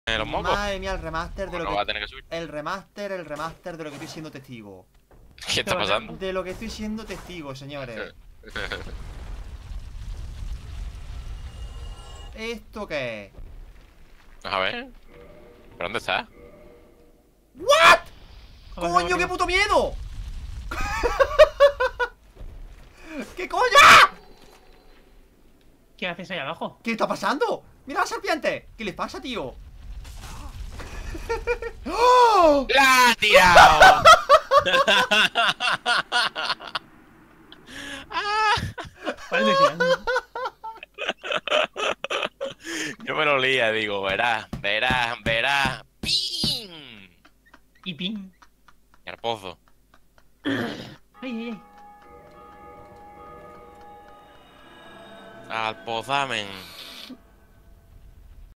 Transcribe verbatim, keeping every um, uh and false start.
los mocos. Madre mía, el remaster de lo No que... va a tener que subir. El remaster, el remaster de lo que estoy siendo testigo. ¿Qué está pasando? De lo que estoy siendo testigo, señores. ¿Esto qué es? A ver. ¿Pero dónde está? ¿What? Joder, ¡Coño, joder. qué puto miedo! ¿Qué coño? ¿Qué haces ahí abajo? ¿Qué está pasando? ¡Mira la serpiente! ¿Qué les pasa, tío? ¡Oh! ¡La ha tirado! Parece que Yo me lo lía, digo, verás, verás, verás. ¡Pim! Y ping. Y al pozo. Ay, ay, ay. Al pozamen.